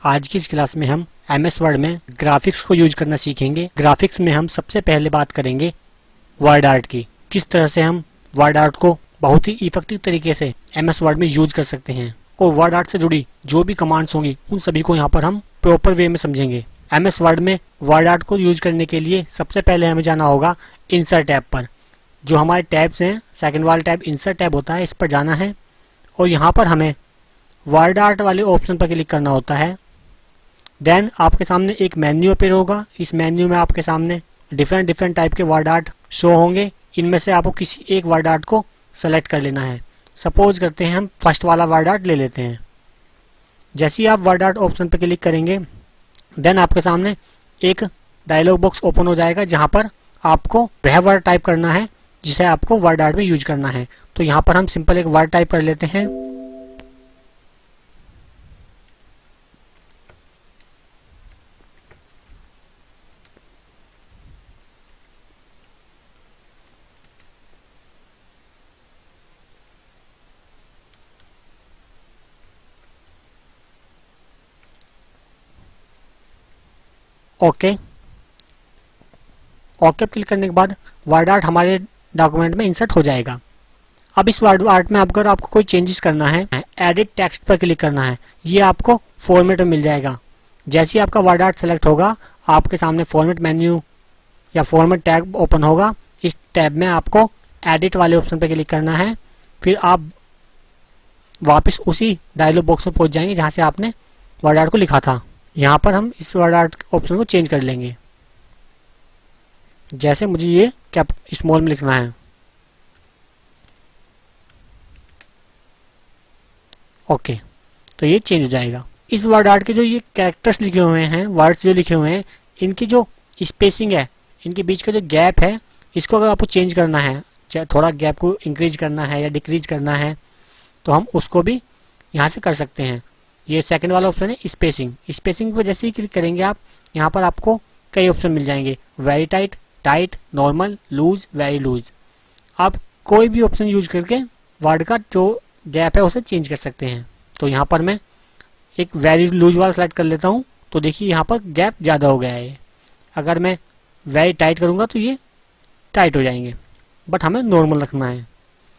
आज की इस क्लास में हम MS वर्ड में ग्राफिक्स को यूज करना सीखेंगे। ग्राफिक्स में हम सबसे पहले बात करेंगे वर्ड आर्ट की। किस तरह से हम वर्ड आर्ट को बहुत ही इफेक्टिव तरीके से MS वर्ड में यूज कर सकते हैं और वर्ड आर्ट से जुड़ी जो भी कमांड्स होंगी उन सभी को यहाँ पर हम प्रॉपर वे में समझेंगे। MS वर्ड में वर्ड आर्ट को यूज करने के लिए सबसे पहले हमें जाना होगा इंसर्ट टैब पर। जो हमारे टैब्स हैं, सेकंड वाला टैब इंसर्ट टैब होता है, इस पर जाना है और यहाँ पर हमें वर्ड आर्ट वाले ऑप्शन पर क्लिक करना होता है। देन आपके सामने एक मेन्यू अपीयर होगा। इस मेन्यू में आपके सामने डिफरेंट टाइप के वर्ड आर्ट शो होंगे। इनमें से आपको किसी एक वर्ड आर्ट को सेलेक्ट कर लेना है। सपोज करते हैं हम फर्स्ट वाला वर्ड आर्ट ले लेते हैं। जैसे ही आप वर्ड आर्ट ऑप्शन पर क्लिक करेंगे देन आपके सामने एक डायलॉग बॉक्स ओपन हो जाएगा जहां पर आपको वह वर्ड टाइप करना है जिसे आपको वर्ड आर्ट में यूज करना है। तो यहाँ पर हम सिंपल एक वर्ड टाइप कर लेते हैं। ओके ओके क्लिक करने के बाद वर्ड आर्ट हमारे डॉक्यूमेंट में इंसर्ट हो जाएगा। अब इस वर्ड आर्ट में अगर आपको कोई चेंजेस करना है, एडिट टेक्स्ट पर क्लिक करना है, ये आपको फॉर्मेट में मिल जाएगा। जैसे ही आपका वर्ड आर्ट सेलेक्ट होगा आपके सामने फॉर्मेट मेन्यू या फॉर्मेट टैब ओपन होगा। इस टैब में आपको एडिट वाले ऑप्शन पर क्लिक करना है। फिर आप वापस उसी डायलॉग बॉक्स में पहुंच जाएंगे जहां से आपने वर्ड आर्ट को लिखा था। यहाँ पर हम इस वर्ड आर्ट ऑप्शन को चेंज कर लेंगे। जैसे मुझे ये कैप स्मॉल में लिखना है। ओके, तो ये चेंज हो जाएगा। इस वर्ड आर्ट के जो ये कैरेक्टर्स लिखे हुए हैं, वर्ड्स जो लिखे हुए हैं, इनकी जो स्पेसिंग है, इनके बीच का जो गैप है, इसको अगर आपको चेंज करना है, चाहे थोड़ा गैप को इंक्रीज करना है या डिक्रीज करना है, तो हम उसको भी यहाँ से कर सकते हैं। ये सेकंड वाला ऑप्शन है स्पेसिंग। स्पेसिंग पर जैसे ही क्लिक करेंगे आप, यहाँ पर आपको कई ऑप्शन मिल जाएंगे। Very tight, tight, normal, loose, very loose. आप कोई भी ऑप्शन यूज करके वर्ड का जो गैप है उसे चेंज कर सकते हैं। तो यहाँ पर मैं एक वेरी लूज वाला सेलेक्ट कर लेता हूँ। तो देखिए यहाँ पर गैप ज़्यादा हो गया है। अगर मैं वेरी टाइट करूँगा तो ये टाइट हो जाएंगे, बट हमें नॉर्मल रखना है।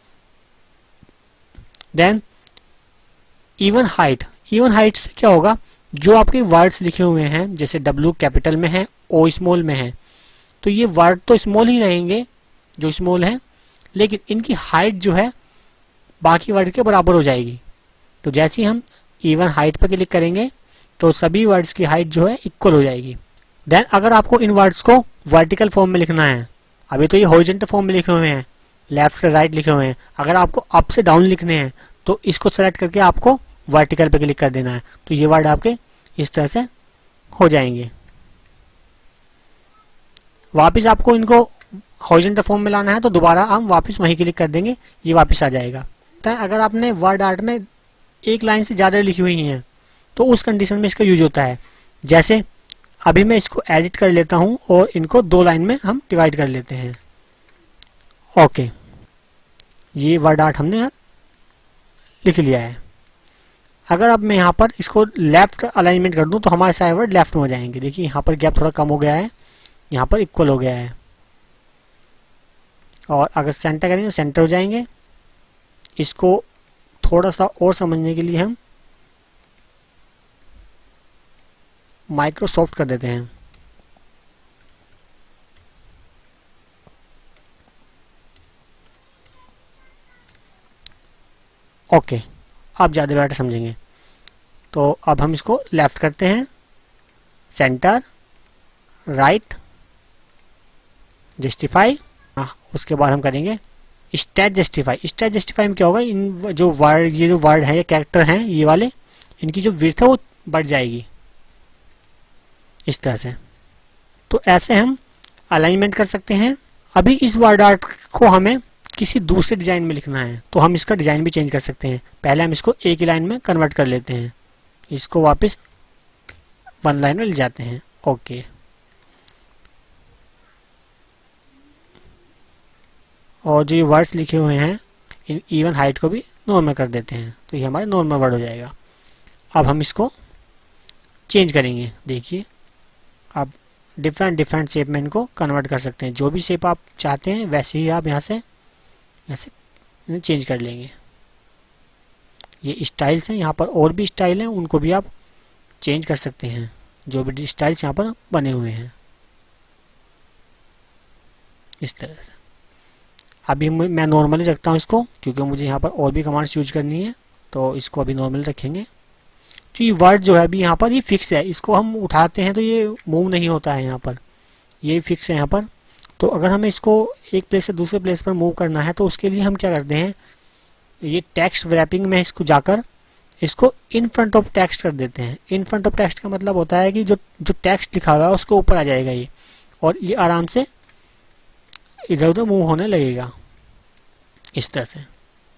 Then even height. Even height से क्या होगा, जो आपके वर्ड्स लिखे हुए हैं, जैसे W कैपिटल में है, O स्मॉल में है, तो ये वर्ड तो स्मॉल ही रहेंगे जो स्मॉल है, लेकिन इनकी हाइट जो है बाकी वर्ड के बराबर हो जाएगी। तो जैसे ही हम इवन हाइट पर क्लिक करेंगे तो सभी वर्ड्स की हाइट जो है इक्वल हो जाएगी। देन अगर आपको इन वर्ड्स को वर्टिकल फॉर्म में लिखना है, अभी तो ये हॉरिजॉन्टल फॉर्म में लिखे हुए हैं, लेफ्ट से राइट लिखे हुए हैं, अगर आपको अप से डाउन लिखने हैं तो इसको सेलेक्ट करके आपको वर्टिकल पे क्लिक कर देना है। तो ये वर्ड आपके इस तरह से हो जाएंगे। वापस आपको इनको हॉरिजॉन्टल फॉर्म में लाना है तो दोबारा हम वापस वहीं क्लिक कर देंगे, ये वापस आ जाएगा। तो अगर आपने वर्ड आर्ट में एक लाइन से ज़्यादा लिखी हुई हैं तो उस कंडीशन में इसका यूज होता है। जैसे अभी मैं इसको एडिट कर लेता हूँ और इनको 2 लाइन में हम डिवाइड कर लेते हैं। ओके, ये वर्ड आर्ट हमने लिख लिया है। अगर अब मैं यहाँ पर इसको लेफ्ट अलाइनमेंट कर दूं तो हमारे सारे वर्ड लेफ्ट में हो जाएंगे। देखिए यहाँ पर गैप थोड़ा कम हो गया है, यहाँ पर इक्वल हो गया है। और अगर सेंटर करेंगे तो सेंटर हो जाएंगे। इसको थोड़ा सा और समझने के लिए हम माइक्रोसॉफ्ट कर देते हैं। ओके, आप ज़्यादा बेटर समझेंगे। तो अब हम इसको लेफ्ट करते हैं, सेंटर, राइट, जस्टिफाई। उसके बाद हम करेंगे स्टेट जस्टिफाई। स्टेट जस्टिफाई में क्या होगा, इन जो वर्ड, ये जो वर्ड है या कैरेक्टर हैं ये वाले, इनकी जो विड्थ है वो बढ़ जाएगी इस तरह से। तो ऐसे हम अलाइनमेंट कर सकते हैं। अभी इस वर्ड आर्ट को हमें किसी दूसरे डिजाइन में लिखना है तो हम इसका डिजाइन भी चेंज कर सकते हैं। पहले हम इसको एक ही लाइन में कन्वर्ट कर लेते हैं, इसको वापस 1 लाइन में ले जाते हैं। ओके, और जो ये वर्ड्स लिखे हुए हैं इन इवन हाइट को भी नॉर्मल कर देते हैं, तो ये हमारे नॉर्मल वर्ड हो जाएगा। अब हम इसको चेंज करेंगे। देखिए आप डिफरेंट डिफरेंट शेप में इनको कन्वर्ट कर सकते हैं। जो भी शेप आप चाहते हैं वैसे ही आप यहाँ से चेंज कर लेंगे। ये स्टाइल्स हैं, यहाँ पर और भी स्टाइल हैं, उनको भी आप चेंज कर सकते हैं। जो भी स्टाइल्स यहाँ पर बने हुए हैं इस तरह से। अभी मैं नॉर्मली रखता हूँ इसको, क्योंकि मुझे यहाँ पर और भी कमांड्स यूज करनी है, तो इसको अभी नॉर्मली रखेंगे। तो ये वर्ड जो है अभी यहाँ पर ये फिक्स है, इसको हम उठाते हैं तो ये मूव नहीं होता है, यहाँ पर ये फिक्स है यहाँ पर। तो अगर हमें इसको एक प्लेस से दूसरे प्लेस पर मूव करना है तो उसके लिए हम क्या करते हैं, ये टेक्स्ट रैपिंग में इसको जाकर इसको इन फ्रंट ऑफ टेक्स्ट कर देते हैं। इन फ्रंट ऑफ टेक्स्ट का मतलब होता है कि जो टेक्स्ट लिखा हुआ है उसको ऊपर आ जाएगा ये, और ये आराम से इधर उधर मूव होने लगेगा इस तरह से।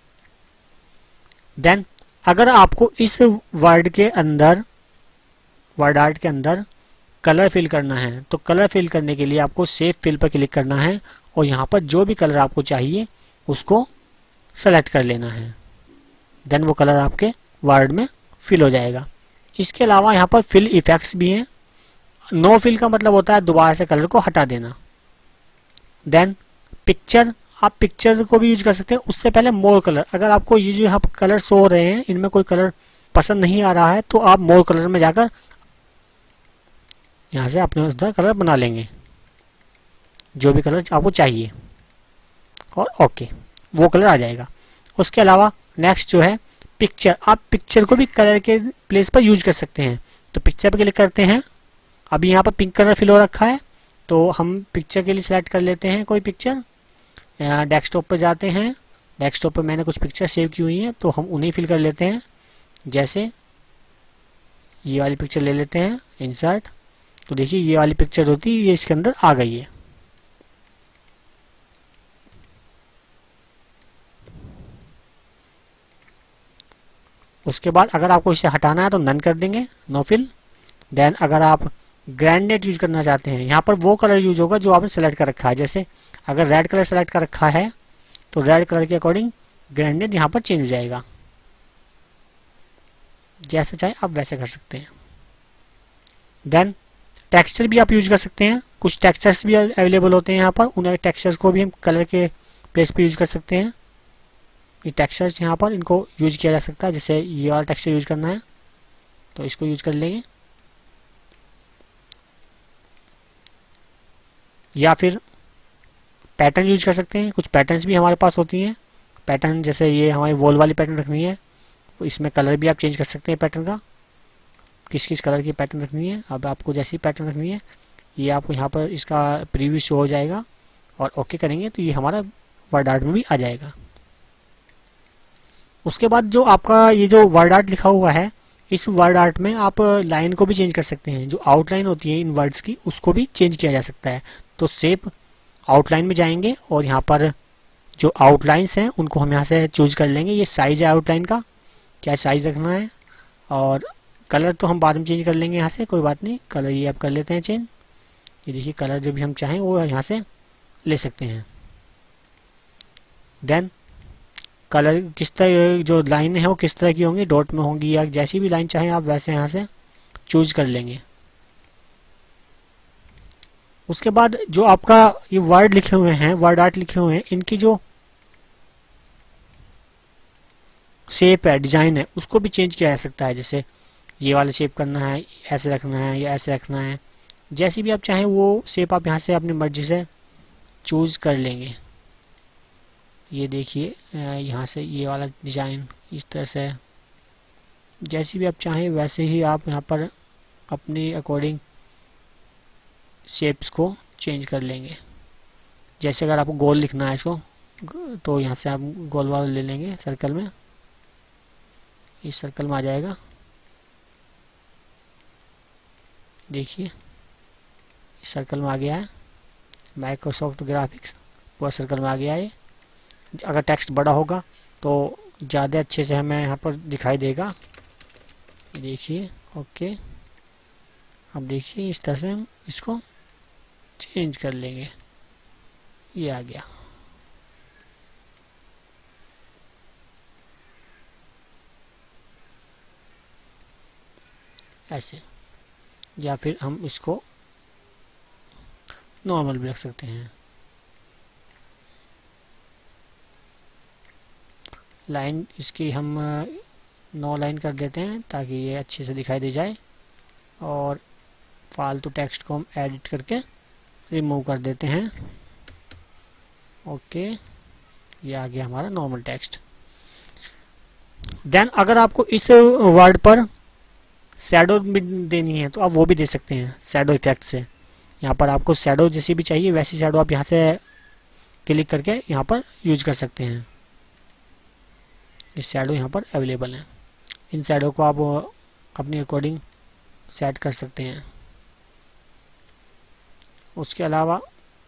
देन अगर आपको इस वर्ड के अंदर, वर्ड आर्ट के अंदर कलर फिल करना है, तो कलर फिल करने के लिए आपको सेव फिल पर क्लिक करना है और यहाँ पर जो भी कलर आपको चाहिए उसको सेलेक्ट कर लेना है। देन वो कलर आपके वर्ड में फिल हो जाएगा। इसके अलावा यहाँ पर फिल इफेक्ट्स भी हैं। नो फिल का मतलब होता है दोबारा से कलर को हटा देना। देन पिक्चर, आप पिक्चर को भी यूज कर सकते हैं। उससे पहले मोर कलर, अगर आपको ये जो यहाँ कलर शो हो रहे हैं इनमें कोई कलर पसंद नहीं आ रहा है तो आप मोर कलर में जाकर यहाँ से अपने उसका कलर बना लेंगे, जो भी कलर आपको चाहिए, और ओके वो कलर आ जाएगा। उसके अलावा नेक्स्ट जो है पिक्चर, आप पिक्चर को भी कलर के प्लेस पर यूज कर सकते हैं। तो पिक्चर पर क्लिक करते हैं। अभी यहाँ पर पिंक कलर फिल हो रखा है तो हम पिक्चर के लिए सिलेक्ट कर लेते हैं कोई पिक्चर। डेस्कटॉप पर जाते हैं, डेस्कटॉप पर मैंने कुछ पिक्चर सेव की हुई हैं तो हम उन्हें फिल कर लेते हैं। जैसे ये वाली पिक्चर ले लेते हैं, इंसर्ट, तो देखिए ये वाली पिक्चर होती है, ये इसके अंदर आ गई है। उसके बाद अगर आपको इसे हटाना है तो नन कर देंगे, नो फिल। देन अगर आप ग्रेडिएंट यूज करना चाहते हैं, यहाँ पर वो कलर यूज होगा जो आपने सेलेक्ट कर रखा है। जैसे अगर रेड कलर सेलेक्ट कर रखा है तो रेड कलर के अकॉर्डिंग ग्रेडिएंट यहाँ पर चेंज हो जाएगा। जैसे चाहे आप वैसे कर सकते हैं। देन टेक्सचर भी आप यूज कर सकते हैं। कुछ टेक्सचर्स भी अवेलेबल होते हैं यहाँ पर, उन टेक्सचर्स को भी हम कलर के प्लेस पे यूज कर सकते हैं। ये टेक्सचर्स यहाँ पर इनको यूज किया जा सकता है। जैसे ये वाला टेक्सचर यूज करना है तो इसको यूज कर लेंगे, या फिर पैटर्न यूज कर सकते हैं। कुछ पैटर्न्स भी हमारे पास होती हैं। पैटर्न जैसे ये हमारी वॉल वाली पैटर्न रखनी है तो इसमें कलर भी आप चेंज कर सकते हैं पैटर्न का, किस किस कलर की पैटर्न रखनी है। अब आपको जैसी पैटर्न रखनी है ये आपको यहाँ पर इसका प्रीव्यू शो हो जाएगा, और ओके करेंगे तो ये हमारा वर्ड आर्ट में भी आ जाएगा। उसके बाद जो आपका ये जो वर्ड आर्ट लिखा हुआ है, इस वर्ड आर्ट में आप लाइन को भी चेंज कर सकते हैं। जो आउटलाइन होती है इन वर्ड्स की उसको भी चेंज किया जा सकता है। तो शेप आउटलाइन में जाएंगे और यहाँ पर जो आउटलाइंस हैं उनको हम यहाँ से चूज कर लेंगे। ये साइज है आउटलाइन का, क्या साइज रखना है, और कलर तो हम बाद में चेंज कर लेंगे यहाँ से, कोई बात नहीं। कलर ये आप कर लेते हैं चेंज। ये देखिए कलर जो भी हम चाहें वो यहाँ से ले सकते हैं। देन कलर किस तरह, जो लाइन है वो किस तरह की होंगी, डॉट में होंगी या जैसी भी लाइन चाहें आप वैसे यहाँ से चूज कर लेंगे। उसके बाद जो आपका ये वर्ड लिखे हुए हैं, वर्ड आर्ट लिखे हुए हैं, इनकी जो शेप है, डिजाइन है, उसको भी चेंज किया जा सकता है। जैसे ये वाला शेप करना है, ऐसे रखना है या ऐसे रखना है, जैसी भी आप चाहें वो शेप आप यहाँ से अपनी मर्जी से चूज कर लेंगे। ये देखिए यहाँ से ये वाला डिजाइन इस तरह से, जैसी भी आप चाहें वैसे ही आप यहाँ पर अपनी अकॉर्डिंग शेप्स को चेंज कर लेंगे। जैसे अगर आपको गोल लिखना है इसको तो यहाँ से आप गोल वाला ले लेंगे सर्कल में, इस सर्कल में आ जाएगा। देखिए इस सर्कल में आ गया है, माइक्रोसॉफ्ट ग्राफिक्स पूरा सर्कल में आ गया है। अगर टेक्स्ट बड़ा होगा तो ज़्यादा अच्छे से हमें यहाँ पर दिखाई देगा। देखिए ओके, अब देखिए इस तरह से हम इसको चेंज कर लेंगे, ये आ गया। ऐसे या फिर हम इसको नॉर्मल भी रख सकते हैं। लाइन इसकी हम 9 लाइन कर देते हैं ताकि ये अच्छे से दिखाई दे जाए, और फालतू टेक्स्ट को हम एडिट करके रिमूव कर देते हैं। ओके, ये आ गया हमारा नॉर्मल टेक्स्ट। देन अगर आपको इस वर्ड पर शैडो भी देनी है तो आप वो भी दे सकते हैं शैडो इफेक्ट से। यहाँ पर आपको शैडो जैसी भी चाहिए वैसी शैडो आप यहाँ से क्लिक करके यहाँ पर यूज कर सकते हैं। ये शैडो यहाँ पर अवेलेबल है। इन शैडो को आप अपने अकॉर्डिंग सेट कर सकते हैं। उसके अलावा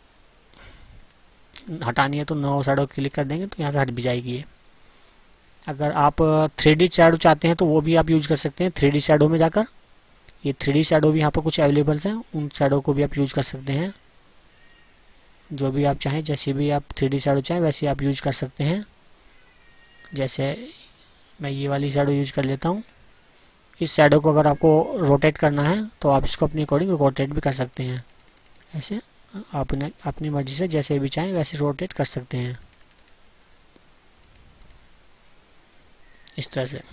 हटानी है तो नो शैडो क्लिक कर देंगे तो यहाँ से हट भी जाएगी ये। अगर आप 3D शैडो चाहते हैं तो वो भी आप यूज कर सकते हैं। 3D शैडो में जाकर ये 3D शैडो भी यहाँ पर कुछ अवेलेबल हैं, उन शैडो को भी आप यूज कर सकते हैं। जो भी आप चाहें, जैसे भी आप 3D शैडो चाहें वैसे आप यूज कर सकते हैं। जैसे मैं ये वाली शैडो यूज कर लेता हूँ। इस शैडो को अगर आपको रोटेट करना है तो आप इसको अपनी अकॉर्डिंग रोटेट भी कर सकते हैं। ऐसे आप अपनी मर्जी से जैसे भी चाहें वैसे रोटेट कर सकते हैं, इस तरह से।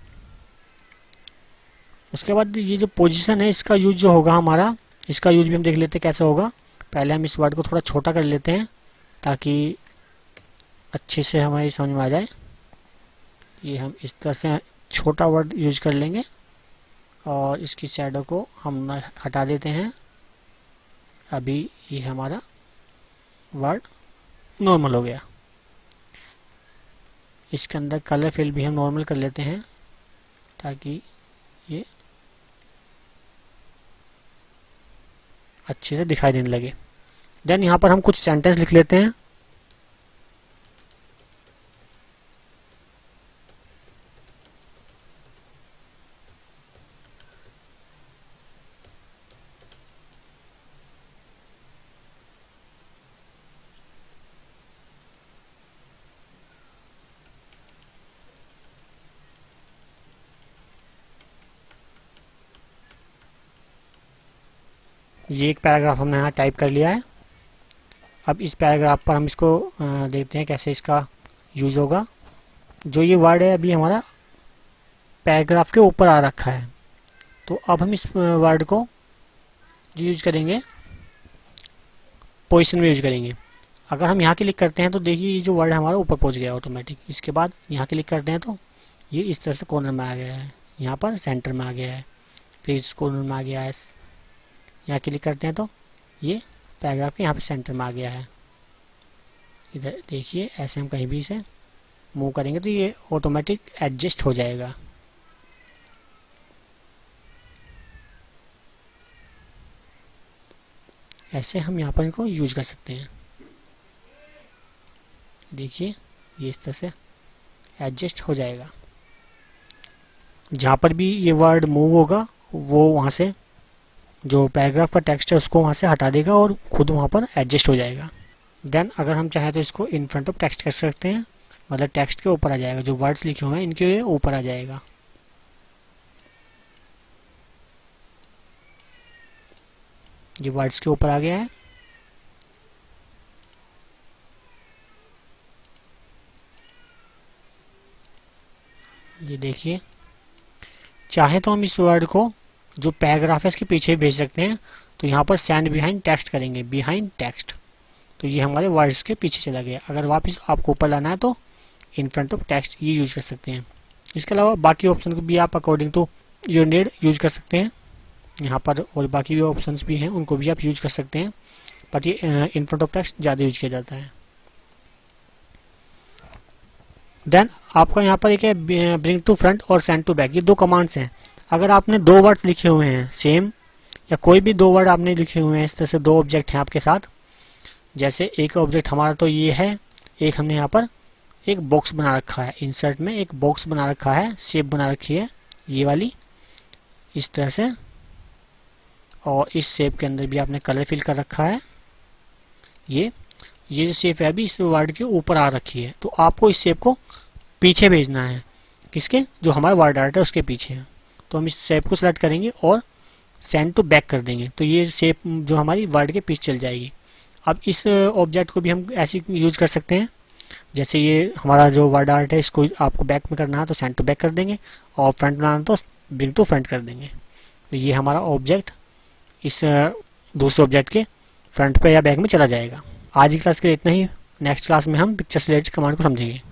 उसके बाद ये जो पोजीशन है इसका यूज जो होगा हमारा, इसका यूज भी हम देख लेते हैं कैसे होगा। पहले हम इस वर्ड को थोड़ा छोटा कर लेते हैं ताकि अच्छे से हमारी समझ में आ जाए। ये हम इस तरह से छोटा वर्ड यूज कर लेंगे और इसकी शैडो को हम हटा देते हैं। अभी ये हमारा वर्ड नॉर्मल हो गया। इसके अंदर कलर फिल भी हम नॉर्मल कर लेते हैं ताकि ये अच्छे से दिखाई देने लगे। देन यहाँ पर हम कुछ सेंटेंस लिख लेते हैं। ये एक पैराग्राफ हमने यहाँ टाइप कर लिया है। अब इस पैराग्राफ पर हम इसको देखते हैं कैसे इसका यूज होगा। जो ये वर्ड है अभी हमारा पैराग्राफ के ऊपर आ रखा है, तो अब हम इस वर्ड को यूज करेंगे, पोजीशन में यूज करेंगे। अगर हम यहाँ क्लिक करते हैं तो देखिए ये जो वर्ड हमारा ऊपर पहुँच गया ऑटोमेटिक। इसके बाद यहाँ क्लिक करते हैं तो ये इस तरह से कॉर्नर में आ गया है, यहाँ पर सेंटर में आ गया है, फिर इस कॉर्नर में आ गया है। यहाँ क्लिक करते हैं तो ये पैराग्राफ के यहाँ पे सेंटर में आ गया है। इधर देखिए ऐसे हम कहीं भी इसे मूव करेंगे तो ये ऑटोमेटिक एडजस्ट हो जाएगा। ऐसे हम यहाँ पर इनको यूज कर सकते हैं। देखिए ये इस तरह से एडजस्ट हो जाएगा। जहाँ पर भी ये वर्ड मूव होगा वो वहाँ से जो पैराग्राफ का टेक्स्ट है उसको वहाँ से हटा देगा और खुद वहाँ पर एडजस्ट हो जाएगा। देन अगर हम चाहें तो इसको इन फ्रंट ऑफ टेक्स्ट कर सकते हैं, मतलब टेक्स्ट के ऊपर आ जाएगा। जो वर्ड्स लिखे हुए हैं इनके ऊपर आ जाएगा। ये वर्ड्स के ऊपर आ गया है। ये देखिए, चाहे तो हम इस वर्ड को जो पैराग्राफ है इसके पीछे भेज सकते हैं। तो यहाँ पर स्टैंड बिहाइंड टेक्स्ट करेंगे, बिहाइंड टेक्स्ट, तो ये हमारे वर्ड्स के पीछे चला गया। अगर वापस आपको ऊपर लाना है तो इन फ्रंट ऑफ टेक्स्ट ये यूज कर सकते हैं। इसके अलावा बाकी ऑप्शन को भी आप according to your need use कर सकते हैं। यहाँ पर और बाकी भी ऑप्शंस भी हैं उनको भी आप यूज कर सकते हैं, बट ये इन फ्रंट ऑफ टेक्स्ट ज़्यादा यूज किया जाता है। देन आपका यहाँ पर एक है ब्रिंग टू फ्रंट और सेंड टू बैक, ये दो कमांड्स हैं। अगर आपने दो वर्ड लिखे हुए हैं सेम, या कोई भी दो वर्ड आपने लिखे हुए हैं, इस तरह से दो ऑब्जेक्ट हैं आपके साथ। जैसे एक ऑब्जेक्ट हमारा तो ये है, एक हमने यहाँ पर एक बॉक्स बना रखा है, इंसर्ट में एक बॉक्स बना रखा है, शेप बना रखी है ये वाली इस तरह से, और इस शेप के अंदर भी आपने कलर फिल कर रखा है। ये जो शेप है अभी इस वर्ड के ऊपर आ रखी है, तो आपको इस शेप को पीछे भेजना है। किसके? जो हमारा वर्ड आर्ट है उसके पीछे है। तो हम इस शेप को सिलेक्ट करेंगे और सेंड टू बैक कर देंगे तो ये शेप जो हमारी वर्ड के पीछे चल जाएगी। अब इस ऑब्जेक्ट को भी हम ऐसे यूज कर सकते हैं, जैसे ये हमारा जो वर्ड आर्ट है इसको आपको बैक में करना है तो सेंड टू बैक कर देंगे, और फ्रंट बनाना तो ब्रिंग टू फ्रंट कर देंगे। तो ये हमारा ऑब्जेक्ट इस दूसरे ऑब्जेक्ट के फ्रंट पे या बैक में चला जाएगा। आज की क्लास के लिए इतना ही। नेक्स्ट क्लास में हम पिक्चर से रिलेटेड कमांड को समझेंगे।